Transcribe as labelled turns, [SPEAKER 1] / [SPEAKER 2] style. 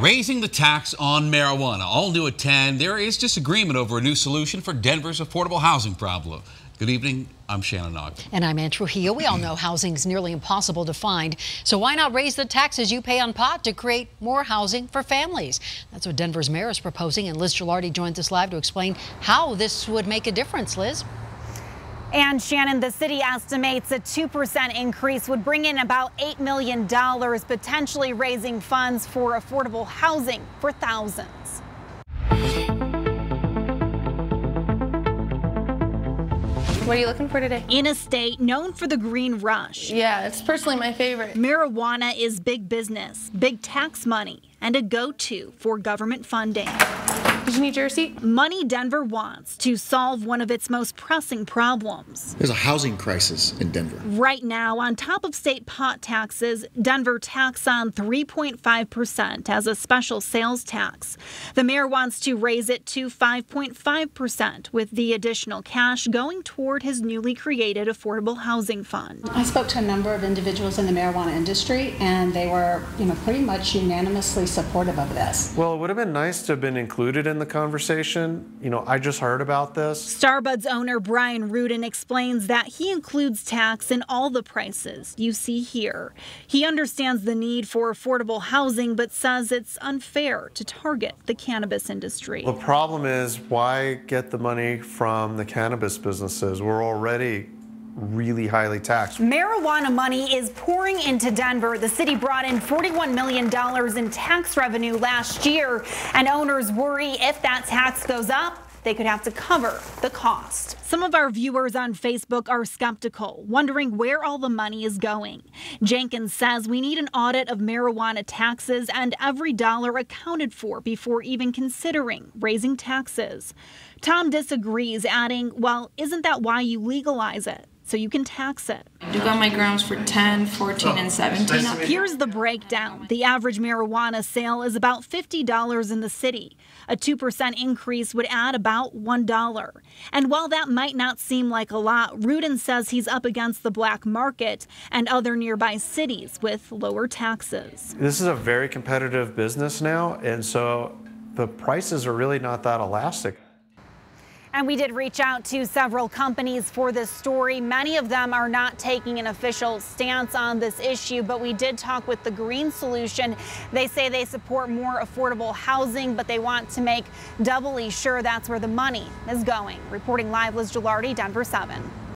[SPEAKER 1] Raising the tax on marijuana. All new at 10. There is disagreement over a new solution for Denver's affordable housing problem. Good evening. I'm Shannon Ogden.
[SPEAKER 2] And I'm Ann Trujillo. We all know housing is nearly impossible to find. So why not raise the taxes you pay on pot to create more housing for families? That's what Denver's mayor is proposing. And Liz Gilardi joins us live to explain how this would make a difference. Liz?
[SPEAKER 3] And Shannon, the city estimates a 2% increase would bring in about $8 million, potentially raising funds for affordable housing for thousands.
[SPEAKER 4] What are you looking for today?
[SPEAKER 3] In a state known for the green rush.
[SPEAKER 4] Yeah, it's personally my favorite.
[SPEAKER 3] Marijuana is big business, big tax money, and a go-to for government funding.
[SPEAKER 4] Did you need your receipt?
[SPEAKER 3] Money Denver wants to solve one of its most pressing problems.
[SPEAKER 5] There's a housing crisis in Denver.
[SPEAKER 3] Right now, on top of state pot taxes, Denver tax on 3.5% as a special sales tax. The mayor wants to raise it to 5.5%, with the additional cash going toward his newly created affordable housing fund.
[SPEAKER 6] I spoke to a number of individuals in the marijuana industry, and they were, pretty much unanimously supportive of this.
[SPEAKER 7] Well, it would have been nice to have been included in the conversation. I just heard about this.
[SPEAKER 3] Starbuds owner Brian Rudin explains that he includes tax in all the prices you see here. He understands the need for affordable housing, but says it's unfair to target the cannabis industry.
[SPEAKER 7] The problem is, why get the money from the cannabis businesses? We're already really highly taxed.
[SPEAKER 3] Marijuana money is pouring into Denver. The city brought in $41 million in tax revenue last year, and owners worry if that tax goes up, they could have to cover the cost. Some of our viewers on Facebook are skeptical, wondering where all the money is going. Jenkins says we need an audit of marijuana taxes and every dollar accounted for before even considering raising taxes. Tom disagrees, adding, well, isn't that why you legalize it? So you can tax it.
[SPEAKER 4] You got my grams for 10, 14, and 17.
[SPEAKER 3] Here's the breakdown. The average marijuana sale is about $50 in the city. A 2% increase would add about $1. And while that might not seem like a lot, Rudin says he's up against the black market and other nearby cities with lower taxes.
[SPEAKER 7] This is a very competitive business now, and so the prices are really not that elastic.
[SPEAKER 3] And we did reach out to several companies for this story. Many of them are not taking an official stance on this issue, but we did talk with the Green Solution. They say they support more affordable housing, but they want to make doubly sure that's where the money is going. Reporting live, Liz Gilardi, Denver 7.